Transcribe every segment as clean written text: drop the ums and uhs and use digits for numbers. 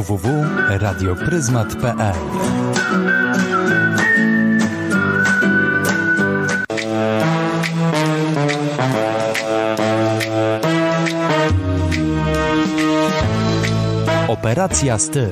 www.radiopryzmat.pl. Operacja Styl.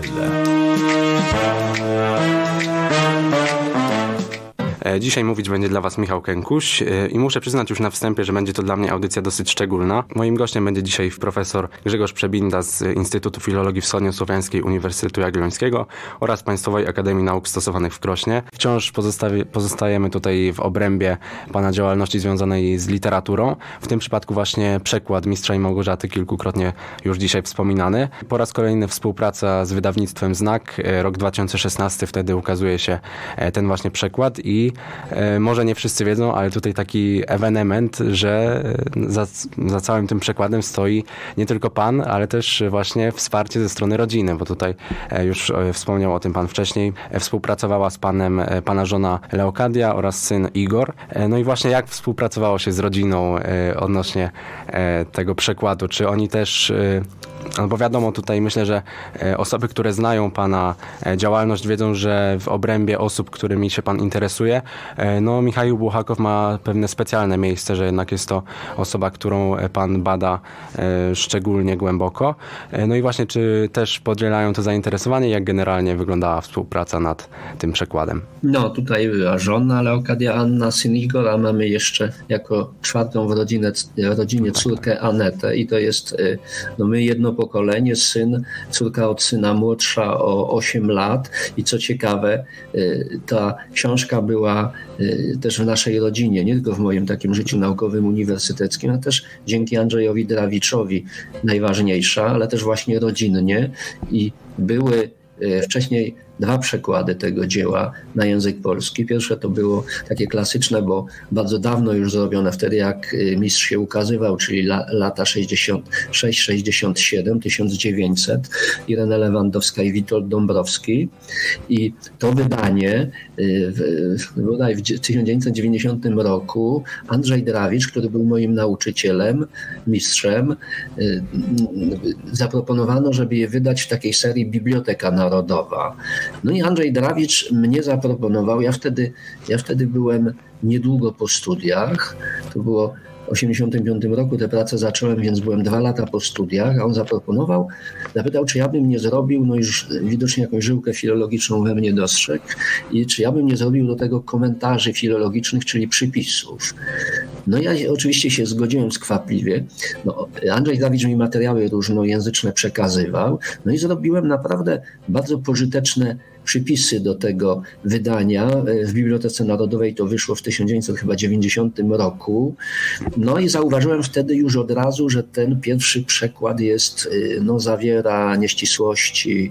Dzisiaj mówić będzie dla Was Michał Kękuś i muszę przyznać już na wstępie, że będzie to dla mnie audycja dosyć szczególna. Moim gościem będzie dzisiaj profesor Grzegorz Przebinda z Instytutu Filologii Wschodniosłowiańskiej Uniwersytetu Jagiellońskiego oraz Państwowej Akademii Nauk Stosowanych w Krośnie. Wciąż pozostajemy tutaj w obrębie pana działalności związanej z literaturą. W tym przypadku właśnie przekład Mistrza i Małgorzaty, kilkukrotnie już dzisiaj wspominany. Po raz kolejny współpraca z wydawnictwem Znak. Rok 2016, wtedy ukazuje się ten właśnie przekład i może nie wszyscy wiedzą, ale tutaj taki ewenement, że za całym tym przekładem stoi nie tylko pan, ale też właśnie wsparcie ze strony rodziny, bo tutaj już wspomniał o tym pan wcześniej. Współpracowała z panem pana żona Leokadia oraz syn Igor. No i właśnie jak współpracowało się z rodziną odnośnie tego przekładu? Czy oni też... No bo wiadomo, tutaj myślę, że osoby, które znają pana działalność, wiedzą, że w obrębie osób, którymi się pan interesuje, no Michał Buchakow ma pewne specjalne miejsce, że jednak jest to osoba, którą pan bada szczególnie głęboko. No i właśnie, czy też podzielają to zainteresowanie, jak generalnie wyglądała współpraca nad tym przekładem? No tutaj była żona Leokadia Anna, syn Igor, a mamy jeszcze jako czwartą w rodzinie córkę Anetę i to jest no my jedno pokolenie, córka od syna młodsza o 8 lat i co ciekawe, ta książka była też w naszej rodzinie, nie tylko w moim takim życiu naukowym, uniwersyteckim, a też dzięki Andrzejowi Drawiczowi najważniejsza, ale też właśnie rodzinnie i były wcześniej 2 przekłady tego dzieła na język polski. Pierwsze to było takie klasyczne, bo bardzo dawno już zrobione, wtedy jak mistrz się ukazywał, czyli lata 66-67, 1900, Irena Lewandowska i Witold Dąbrowski. I to wydanie bodaj w 1990 roku Andrzej Drawicz, który był moim nauczycielem, mistrzem, zaproponowano, żeby je wydać w takiej serii Biblioteka Narodowa. No i Andrzej Drawicz mnie zaproponował, ja wtedy byłem niedługo po studiach, to było w 1985 roku tę pracę zacząłem, więc byłem 2 lata po studiach, a on zapytał, czy ja bym nie zrobił, no już widocznie jakąś żyłkę filologiczną we mnie dostrzegł, i czy ja bym nie zrobił do tego komentarzy filologicznych, czyli przypisów. No ja oczywiście się zgodziłem skwapliwie. No, Andrzej Drawicz mi materiały różnojęzyczne przekazywał, no i zrobiłem naprawdę bardzo pożyteczne przypisy do tego wydania. W Bibliotece Narodowej to wyszło w 1990 roku. No i zauważyłem wtedy już od razu, że ten pierwszy przekład zawiera nieścisłości,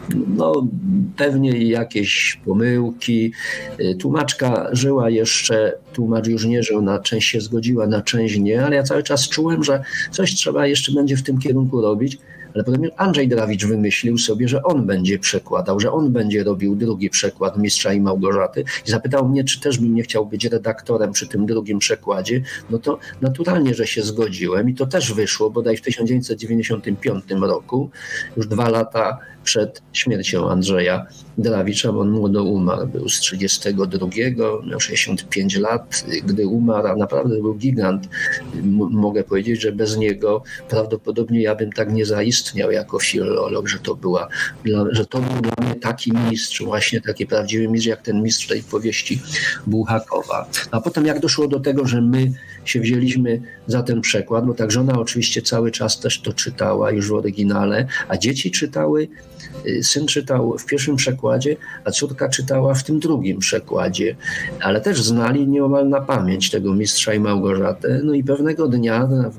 pewnie jakieś pomyłki. Tłumaczka żyła jeszcze, tłumacz już nie żył, na część się zgodziła, na część nie, ale ja cały czas czułem, że coś trzeba jeszcze będzie w tym kierunku robić. Ale potem Andrzej Drawicz wymyślił sobie, że on będzie przekładał, że on będzie robił drugi przekład Mistrza i Małgorzaty i zapytał mnie, czy też bym nie chciał być redaktorem przy tym drugim przekładzie. No to naturalnie, że się zgodziłem i to też wyszło bodaj w 1995 roku, już 2 lata przed śmiercią Andrzeja Drawicza, bo on młodo umarł, był z 32, miał 65 lat, gdy umarł, a naprawdę był gigant. Mogę powiedzieć, że bez niego prawdopodobnie ja bym tak nie zaistniał jako filolog, że to był dla mnie taki mistrz, właśnie taki prawdziwy mistrz, jak ten mistrz tej powieści Buchakowa. A potem jak doszło do tego, że my się wzięliśmy za ten przekład, bo tak żona oczywiście cały czas też to czytała już w oryginale, a dzieci czytały, syn czytał w pierwszym przekładzie, a córka czytała w tym drugim przekładzie, ale też znali nieomal na pamięć tego Mistrza i Małgorzatę. No i pewnego dnia w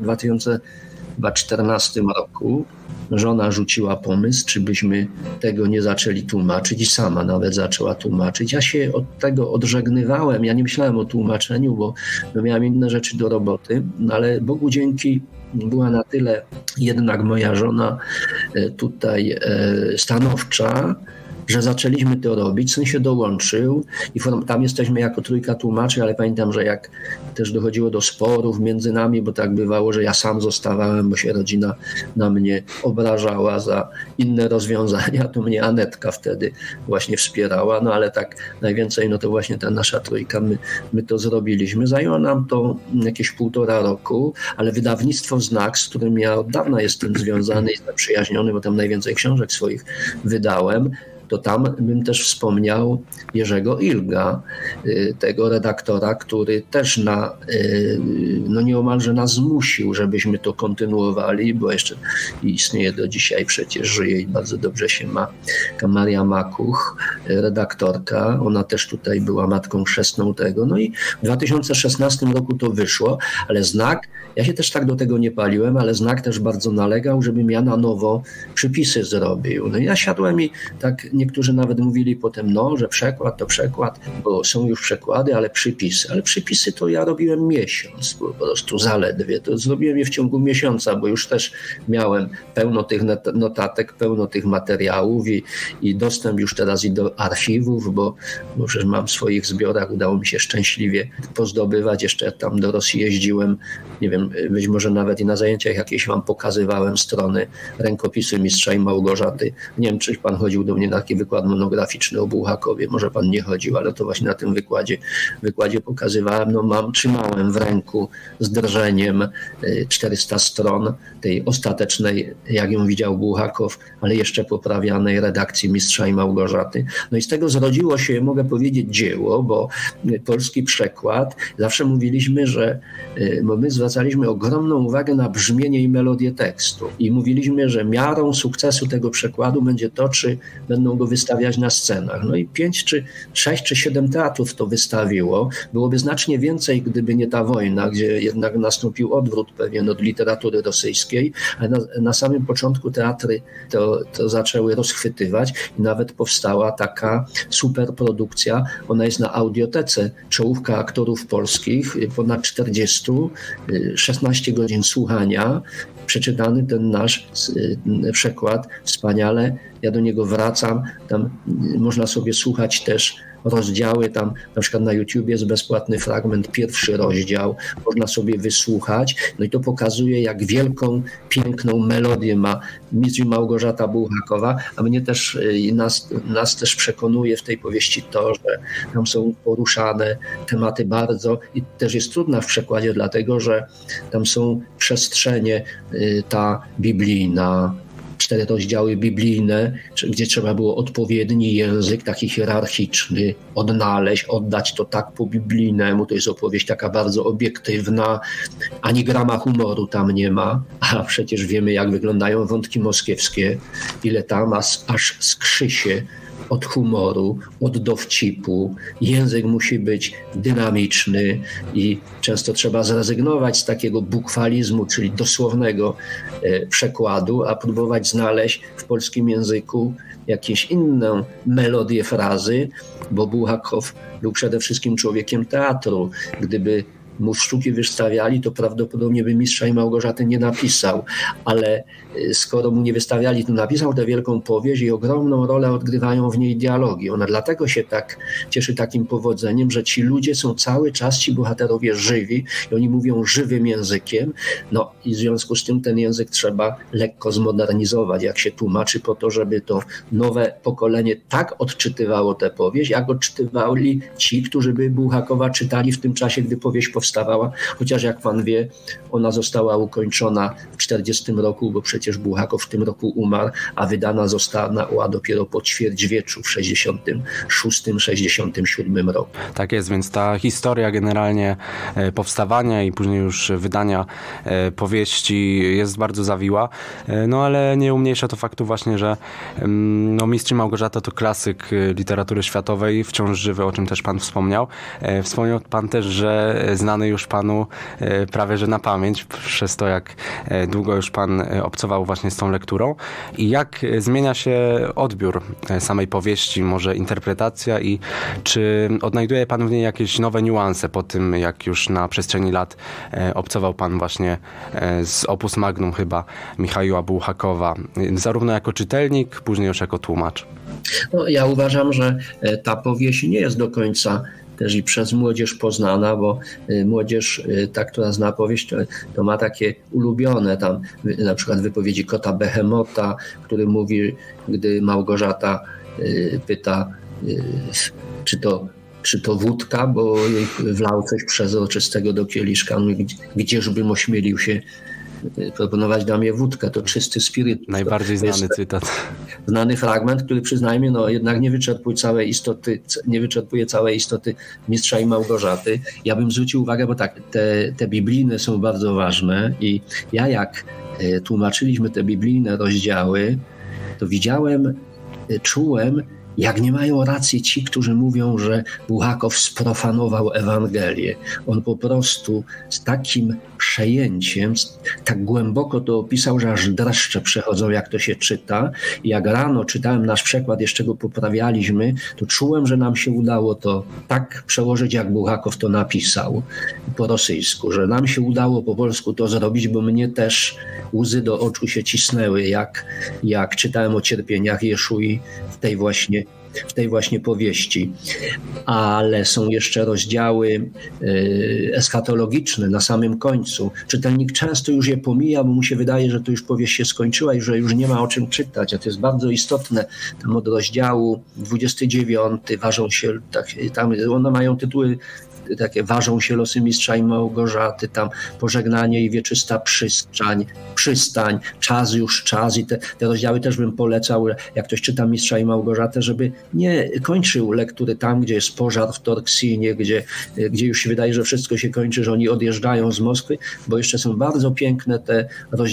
2014 roku żona rzuciła pomysł, czy byśmy tego nie zaczęli tłumaczyć i sama nawet zaczęła tłumaczyć. Ja się od tego odżegnywałem, ja nie myślałem o tłumaczeniu, bo miałem inne rzeczy do roboty, ale Bogu dzięki była na tyle jednak moja żona tutaj stanowcza, że zaczęliśmy to robić, syn się dołączył i tam jesteśmy jako trójka tłumaczy, ale pamiętam, że jak też dochodziło do sporów między nami, bo tak bywało, że ja sam zostawałem, bo się rodzina na mnie obrażała za inne rozwiązania, to mnie Anetka wtedy właśnie wspierała, no ale tak najwięcej, no to właśnie ta nasza trójka, my to zrobiliśmy. Zajęło nam to jakieś 1,5 roku, ale wydawnictwo Znak, z którym ja od dawna jestem związany i zaprzyjaźniony, bo tam najwięcej książek swoich wydałem, to tam bym też wspomniał Jerzego Ilga, tego redaktora, który też no nieomalże nas zmusił, żebyśmy to kontynuowali, bo jeszcze istnieje do dzisiaj, przecież żyje i bardzo dobrze się ma. Maria Makuch, redaktorka, ona też tutaj była matką chrzestną tego. No i w 2016 roku to wyszło, ale Znak, ja się też tak do tego nie paliłem, ale Znak też bardzo nalegał, żebym ja na nowo przypisy zrobił. No i ja siadłem i tak niektórzy nawet mówili potem, no, że przekład to przekład, bo są już przekłady, ale przypisy. Ale przypisy to ja robiłem miesiąc, po prostu zaledwie. To zrobiłem je w ciągu miesiąca, bo już też miałem pełno tych notatek, pełno tych materiałów i dostęp już teraz i do archiwów, bo przecież mam w swoich zbiorach, udało mi się szczęśliwie pozdobywać. Jeszcze jak tam do Rosji jeździłem, nie wiem, być może nawet i na zajęciach jakieś wam pokazywałem strony, rękopisy Mistrza i Małgorzaty. Nie wiem, czy pan chodził do mnie na taki wykład monograficzny o Bułhakowie, może pan nie chodził, ale to właśnie na tym wykładzie pokazywałem, no trzymałem w ręku z drżeniem 400 stron tej ostatecznej, jak ją widział Bułhakow, ale jeszcze poprawianej redakcji Mistrza i Małgorzaty. No i z tego zrodziło się, mogę powiedzieć, dzieło, bo polski przekład, zawsze mówiliśmy, że bo my zwracaliśmy ogromną uwagę na brzmienie i melodię tekstu i mówiliśmy, że miarą sukcesu tego przekładu będzie to, czy będą go wystawiać na scenach. No i 5 czy 6 czy 7 teatrów to wystawiło. Byłoby znacznie więcej, gdyby nie ta wojna, gdzie jednak nastąpił odwrót pewien od literatury rosyjskiej, ale na samym początku teatry to zaczęły rozchwytywać i nawet powstała taka superprodukcja. Ona jest na audiotece, czołówka aktorów polskich, ponad 40, 16 godzin słuchania, przeczytany ten nasz przekład wspaniale. Ja do niego wracam, tam można sobie słuchać też rozdziały, tam na przykład na YouTubie jest bezpłatny fragment, pierwszy rozdział, można sobie wysłuchać, no i to pokazuje, jak wielką, piękną melodię ma Mistrz i Małgorzata Bułhakowa, a mnie też i nas też przekonuje w tej powieści to, że tam są poruszane tematy bardzo i też jest trudna w przekładzie, dlatego że tam są przestrzenie ta biblijna, 4 rozdziały biblijne, gdzie trzeba było odpowiedni język, taki hierarchiczny, odnaleźć, oddać to tak po biblijnemu. To jest opowieść taka bardzo obiektywna, ani grama humoru tam nie ma, a przecież wiemy, jak wyglądają wątki moskiewskie, ile tam aż skrzy się od humoru, od dowcipu. Język musi być dynamiczny i często trzeba zrezygnować z takiego bukwalizmu, czyli dosłownego przekładu, a próbować znaleźć w polskim języku jakieś inną melodię frazy, bo Bułhakow był przede wszystkim człowiekiem teatru. Gdyby mu sztuki wystawiali, to prawdopodobnie by Mistrza i Małgorzaty nie napisał, ale skoro mu nie wystawiali, to napisał tę wielką powieść i ogromną rolę odgrywają w niej dialogi. Ona dlatego się tak cieszy takim powodzeniem, że ci ludzie są cały czas, ci bohaterowie żywi i oni mówią żywym językiem, no i w związku z tym ten język trzeba lekko zmodernizować, jak się tłumaczy, po to, żeby to nowe pokolenie tak odczytywało tę powieść, jak odczytywali ci, którzy by Bułhakowa czytali w tym czasie, gdy powieść powstawała, chociaż jak pan wie, ona została ukończona w 1940 roku, bo przecież Bułhakow w tym roku umarł, a wydana została dopiero po ćwierćwieczu w 1966-1967 roku. Tak jest, więc ta historia generalnie powstawania i później już wydania powieści jest bardzo zawiła, no ale nie umniejsza to faktu właśnie, że Mistrz i Małgorzata to klasyk literatury światowej, wciąż żywy, o czym też pan wspomniał. Wspomniał pan też, że znany znany już panu prawie że na pamięć, przez to jak długo już pan obcował właśnie z tą lekturą. I jak zmienia się odbiór samej powieści, może interpretacja i czy odnajduje pan w niej jakieś nowe niuanse po tym, jak już na przestrzeni lat obcował pan właśnie z opus magnum chyba Michaiła Bułhakowa, zarówno jako czytelnik, później już jako tłumacz? No, ja uważam, że ta powieść nie jest do końca też i przez młodzież poznana, bo młodzież, ta, która zna powieść, to ma takie ulubione tam, na przykład wypowiedzi kota Behemota, który mówi, gdy Małgorzata pyta, czy to wódka, bo jej wlał coś przezroczystego do kieliszka. Mówi, gdzieżbym ośmielił się proponować damie wódkę, to czysty spirytus. Najbardziej znany cytat. Znany fragment, który przyznajmy, no jednak nie wyczerpuje całej istoty Mistrza i Małgorzaty. Ja bym zwrócił uwagę, bo tak, te biblijne są bardzo ważne i ja jak tłumaczyliśmy te biblijne rozdziały, to czułem, jak nie mają racji ci, którzy mówią, że Bułhakow sprofanował Ewangelię. On po prostu z takim przejęciem, tak głęboko to opisał, że aż dreszcze przechodzą, jak to się czyta. I jak rano czytałem nasz przekład, jeszcze go poprawialiśmy, to czułem, że nam się udało to tak przełożyć, jak Bułhakow to napisał po rosyjsku, że nam się udało po polsku to zrobić, bo mnie też łzy do oczu się cisnęły, jak czytałem o cierpieniach Jeszui w tej właśnie powieści. Ale są jeszcze rozdziały eschatologiczne na samym końcu. Czytelnik często już je pomija, bo mu się wydaje, że to już powieść się skończyła i że już nie ma o czym czytać, a to jest bardzo istotne. Tam od rozdziału 29 ważą się, tam one mają tytuły takie, ważą się losy Mistrza i Małgorzaty, tam pożegnanie i wieczysta przystań, czas i te rozdziały też bym polecał, jak ktoś czyta Mistrza i Małgorzatę, żeby nie kończył lektury tam, gdzie jest pożar w Torksinie, gdzie już się wydaje, że wszystko się kończy, że oni odjeżdżają z Moskwy, bo jeszcze są bardzo piękne te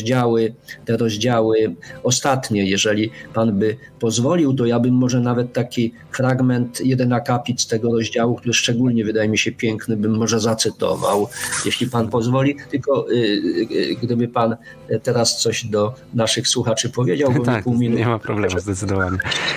rozdziały ostatnie. Jeżeli pan by pozwolił, to ja bym może nawet taki fragment, jeden akapit z tego rozdziału, który szczególnie wydaje mi się piękny, bym może zacytował, jeśli pan pozwoli, tylko gdyby pan teraz coś do naszych słuchaczy powiedział, bo tak, pół minuty. Nie ma problemu, zdecydowanie.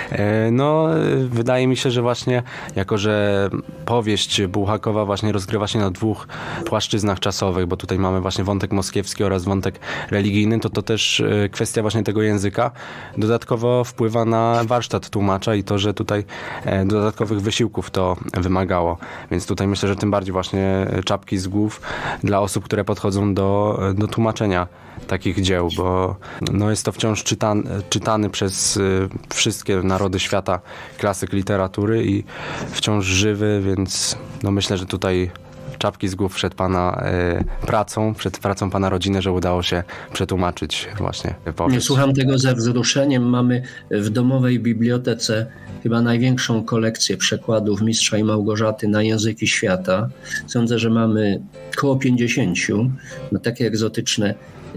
No, wydaje mi się, że właśnie, jako że powieść Bułhakowa właśnie rozgrywa się na dwóch płaszczyznach czasowych, bo tutaj mamy właśnie wątek moskiewski oraz wątek religijny, to też kwestia właśnie tego języka dodatkowo wpływa na warsztat tłumacza i to, że tutaj dodatkowych wysiłków to wymagało. Więc tutaj myślę, że tym bardziej właśnie czapki z głów dla osób, które podchodzą do tłumaczenia takich dzieł, bo no jest to wciąż czytany przez wszystkie narody świata klasyk literatury i wciąż żywy, więc no myślę, że tutaj czapki z głów przed pana przed pracą pana rodziny, że udało się przetłumaczyć właśnie powieść. Słucham tego ze wzruszeniem. Mamy w domowej bibliotece chyba największą kolekcję przekładów Mistrza i Małgorzaty na języki świata. Sądzę, że mamy koło 50, takie egzotyczne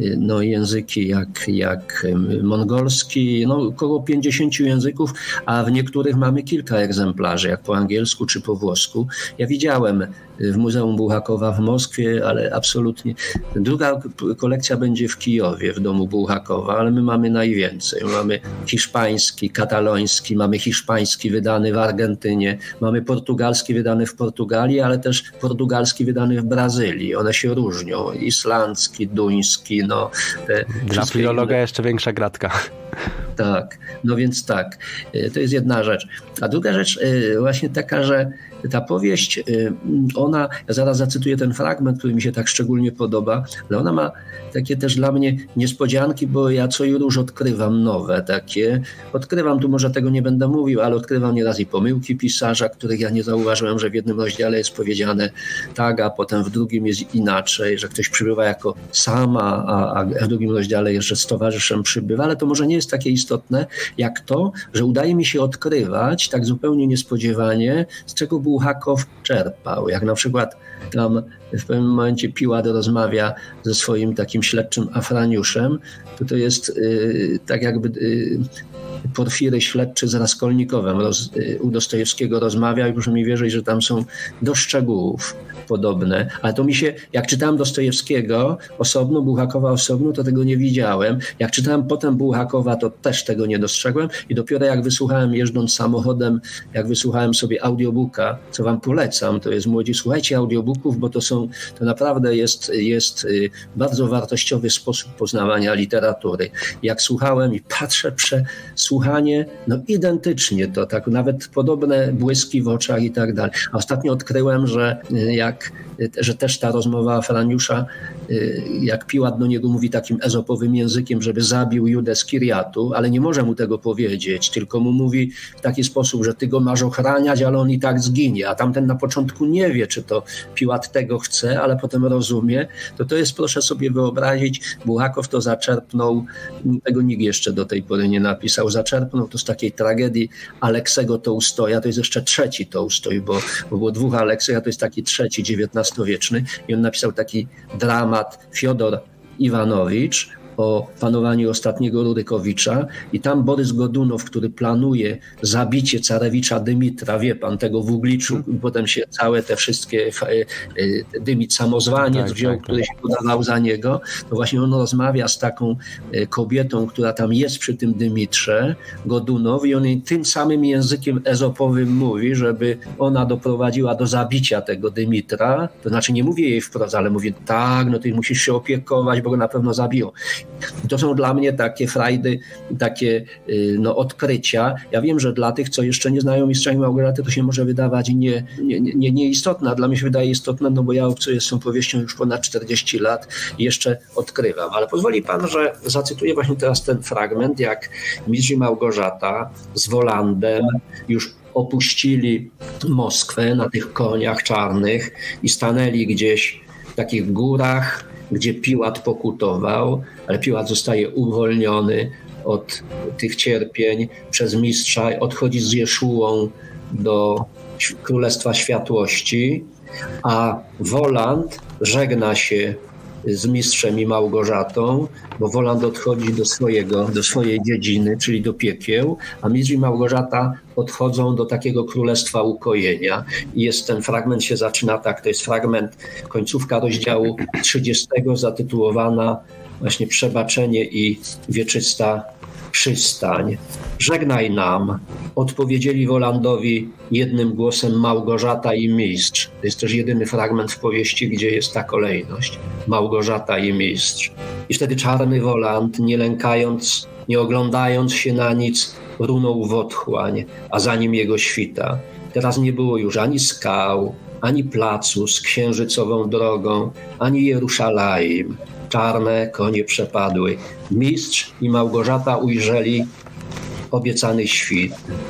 języki jak mongolski, około 50 języków, a w niektórych mamy kilka egzemplarzy, jak po angielsku czy po włosku. Ja widziałem w Muzeum Bułhakowa w Moskwie, ale absolutnie. Druga kolekcja będzie w Kijowie, w domu Bułhakowa, ale my mamy najwięcej. Mamy hiszpański, kataloński, mamy hiszpański wydany w Argentynie, mamy portugalski wydany w Portugalii, ale też portugalski wydany w Brazylii. One się różnią. Islandzki, duński, Dla filologa jeszcze większa gratka. Tak, więc tak, to jest jedna rzecz. A druga rzecz właśnie taka, że ta powieść, ja zaraz zacytuję ten fragment, który mi się tak szczególnie podoba, ale ona ma takie też dla mnie niespodzianki, bo ja co i róż odkrywam nowe takie. Odkrywam, tu może tego nie będę mówił, ale odkrywam nieraz i pomyłki pisarza, których ja nie zauważyłem, że w jednym rozdziale jest powiedziane tak, a potem w drugim jest inaczej, że ktoś przybywa jako sam, a w drugim rozdziale jeszcze z towarzyszem przybywa, ale to może nie jest takie istotne, jak to, że udaje mi się odkrywać tak zupełnie niespodziewanie, z czego Bułhakow czerpał. Jak na przykład tam w pewnym momencie Piłat rozmawia ze swoim takim śledczym Afraniuszem, to jest tak jakby Porfiry śledczy z Raskolnikowem u Dostojewskiego rozmawia i proszę mi wierzyć, że tam są do szczegółów podobne. Ale to mi się, jak czytałem Dostojewskiego osobno, Bułhakowa osobno, to tego nie widziałem. Jak czytałem potem Bułhakowa, to też tego nie dostrzegłem i dopiero jak wysłuchałem jeżdżąc samochodem, jak wysłuchałem sobie audiobooka, co wam polecam, to jest młodzi, słuchajcie audiobooków, bo to naprawdę jest bardzo wartościowy sposób poznawania literatury. Jak słuchałem i patrzę, słuchanie, no identycznie to, tak nawet podobne błyski w oczach i tak dalej. A ostatnio odkryłem, że też ta rozmowa Franiusza, jak Piłat do niego mówi takim ezopowym językiem, żeby zabił Judę z Kiriatu, ale nie może mu tego powiedzieć, tylko mu mówi w taki sposób, że ty go masz ochraniać, ale on i tak zginie, a tamten na początku nie wie, czy to Piłat tego chce, ale potem rozumie, to jest, proszę sobie wyobrazić, Bułhakow to zaczerpnął, tego nikt jeszcze do tej pory nie napisał, zaczerpnął to z takiej tragedii Aleksego Tołstoja, to jest jeszcze trzeci Tołstoj, bo było dwóch Aleksych, a to jest taki trzeci, XIX-wieczny i on napisał taki dramat Fiodor Iwanowicz o panowaniu ostatniego Rurykowicza i tam Borys Godunow, który planuje zabicie carewicza Dymitra, wie pan, tego w Ugliczu, potem się całe te wszystkie Dymit samozwaniec wziął, który się udawał za niego, to właśnie on rozmawia z taką kobietą, która tam jest przy tym Dymitrze, Godunow, i on jej tym samym językiem ezopowym mówi, żeby ona doprowadziła do zabicia tego Dymitra, to znaczy nie mówi jej wprost, ale mówi tak, no ty musisz się opiekować, bo go na pewno zabiją. I to są dla mnie takie frajdy, takie odkrycia. Ja wiem, że dla tych, co jeszcze nie znają Mistrza i Małgorzaty, to się może wydawać nieistotne, a dla mnie się wydaje istotne, no bo ja obcuję z tą powieścią już ponad 40 lat i jeszcze odkrywam. Ale pozwoli pan, że zacytuję właśnie teraz ten fragment, jak Mistrz i Małgorzata z Wolandem już opuścili Moskwę na tych koniach czarnych i stanęli gdzieś w takich górach, gdzie Piłat pokutował, ale Piłat zostaje uwolniony od tych cierpień przez mistrza, odchodzi z Jeszułą do Królestwa Światłości, a Woland żegna się z mistrzem i Małgorzatą, bo Woland odchodzi do swojej dziedziny, czyli do piekieł, a mistrz i Małgorzata odchodzą do takiego królestwa ukojenia. I ten fragment się zaczyna tak, to jest fragment, końcówka rozdziału 30, zatytułowana właśnie Przebaczenie i wieczysta przystań. Żegnaj nam, odpowiedzieli Wolandowi jednym głosem Małgorzata i mistrz. To jest też jedyny fragment w powieści, gdzie jest ta kolejność. Małgorzata i mistrz. I wtedy czarny Woland, nie lękając, nie oglądając się na nic, runął w otchłań, a za nim jego świta. Teraz nie było już ani skał, ani placu z księżycową drogą, ani Jeruszalaim. Czarne konie przepadły. Mistrz i Małgorzata ujrzeli obiecany świt.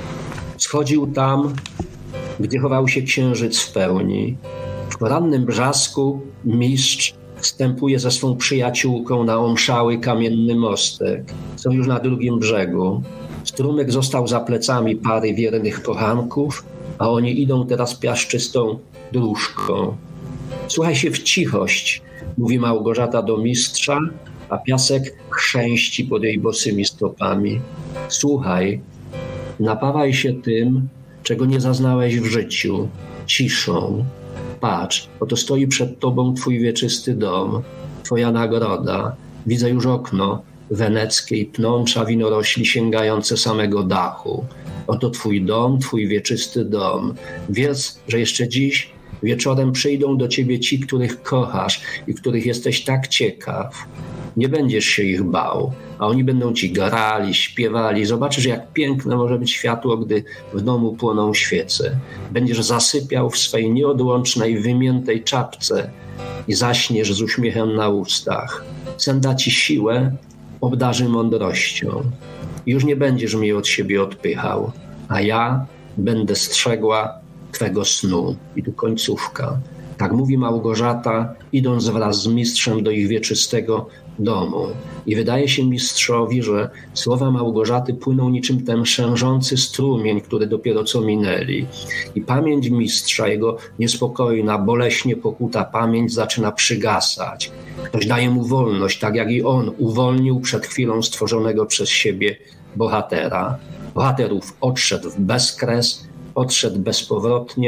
Schodził tam, gdzie chował się księżyc w pełni. W porannym brzasku mistrz wstępuje ze swą przyjaciółką na omszały kamienny mostek. Są już na drugim brzegu. Strumyk został za plecami pary wiernych kochanków, a oni idą teraz piaszczystą dróżką. Słuchaj się w cichość, mówi Małgorzata do mistrza, a piasek chrzęści pod jej bosymi stopami. Słuchaj, napawaj się tym, czego nie zaznałeś w życiu, ciszą. Patrz, oto stoi przed tobą twój wieczysty dom, twoja nagroda. Widzę już okno weneckie i pnącza winorośli sięgające samego dachu. Oto twój dom, twój wieczysty dom. Wiedz, że jeszcze dziś wieczorem przyjdą do ciebie ci, których kochasz i których jesteś tak ciekaw. Nie będziesz się ich bał, a oni będą ci grali, śpiewali. Zobaczysz, jak piękne może być światło, gdy w domu płoną świece. Będziesz zasypiał w swej nieodłącznej, wymiętej czapce i zaśniesz z uśmiechem na ustach. Sen da ci siłę, obdarzy mądrością. Już nie będziesz mnie od siebie odpychał, a ja będę strzegła twego snu. I tu końcówka. Tak mówi Małgorzata, idąc wraz z mistrzem do ich wieczystego domu. I wydaje się mistrzowi, że słowa Małgorzaty płyną niczym ten szężący strumień, który dopiero co minęli. I pamięć mistrza, jego niespokojna, boleśnie pokuta pamięć zaczyna przygasać. Ktoś daje mu wolność, tak jak i on uwolnił przed chwilą stworzonego przez siebie bohatera. Bohaterów odszedł w bezkres, odszedł bezpowrotnie,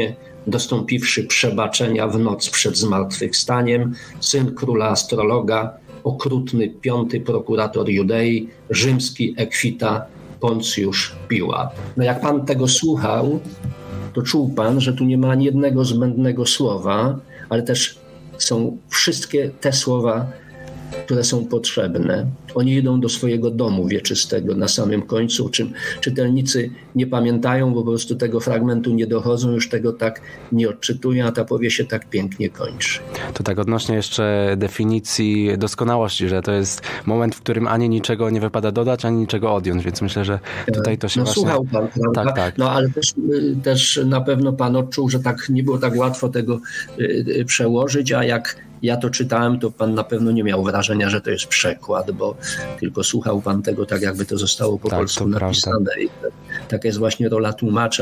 dostąpiwszy przebaczenia w noc przed zmartwychwstaniem, syn króla astrologa, okrutny 5. prokurator Judei, rzymski Ekwita, Poncjusz Piłat. No jak pan tego słuchał, to czuł pan, że tu nie ma ani jednego zbędnego słowa, ale też są wszystkie te słowa, które są potrzebne. Oni idą do swojego domu wieczystego na samym końcu, o czym czytelnicy nie pamiętają, bo po prostu tego fragmentu nie dochodzą, już tego tak nie odczytują, a ta powieść się tak pięknie kończy. To tak odnośnie jeszcze definicji doskonałości, że to jest moment, w którym ani niczego nie wypada dodać, ani niczego odjąć, więc myślę, że tutaj to się właśnie... Słuchał pan, prawda? Tak. No ale też na pewno pan odczuł, że tak nie było tak łatwo tego przełożyć, a jak ja to czytałem, to pan na pewno nie miał wrażenia, że to jest przekład, bo tylko słuchał pan tego tak, jakby to zostało po polsku napisane. I taka jest właśnie rola tłumacza,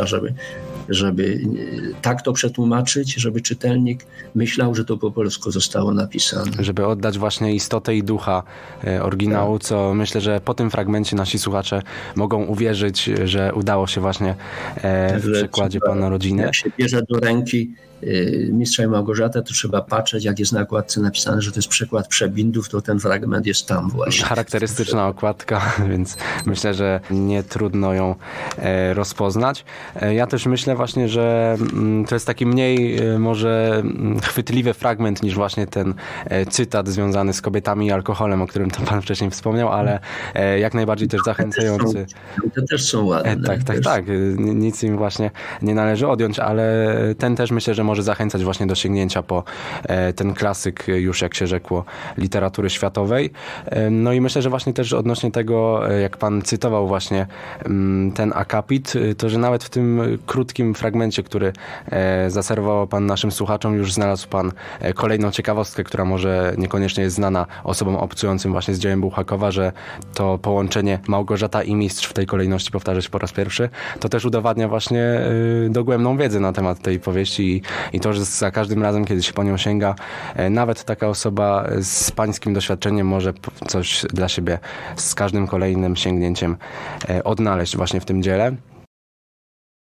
żeby tak to przetłumaczyć, żeby czytelnik myślał, że to po polsku zostało napisane. Żeby oddać właśnie istotę i ducha oryginału, co myślę, że po tym fragmencie nasi słuchacze mogą uwierzyć, że udało się właśnie w przekładzie Pana Rodziny. Jak się bierze do ręki Mistrza i Małgorzatę, to trzeba patrzeć, jak jest na okładce napisane, że to jest przekład Przebindów, to ten fragment jest tam właśnie. Charakterystyczna okładka, więc myślę, że nie trudno ją rozpoznać. Ja też myślę właśnie, że to jest taki mniej może chwytliwy fragment niż właśnie ten cytat związany z kobietami i alkoholem, o którym to pan wcześniej wspomniał, ale jak najbardziej też zachęcający. Te też są ładne. Tak. Nic im właśnie nie należy odjąć, ale ten też myślę, że może zachęcać właśnie do sięgnięcia po ten klasyk, już jak się rzekło, literatury światowej. No i myślę, że właśnie też odnośnie tego, jak pan cytował właśnie ten akapit, to że nawet w tym krótkim fragmencie, który zaserwował pan naszym słuchaczom, już znalazł pan kolejną ciekawostkę, która może niekoniecznie jest znana osobom obcującym właśnie z dziełem Bułhakowa, że to połączenie Małgorzata i Mistrz w tej kolejności powtarza się po raz pierwszy. To też udowadnia właśnie dogłębną wiedzę na temat tej powieści i to, że za każdym razem, kiedy się po nią sięga, nawet taka osoba z pańskim doświadczeniem może coś dla siebie z każdym kolejnym sięgnięciem odnaleźć właśnie w tym dziele.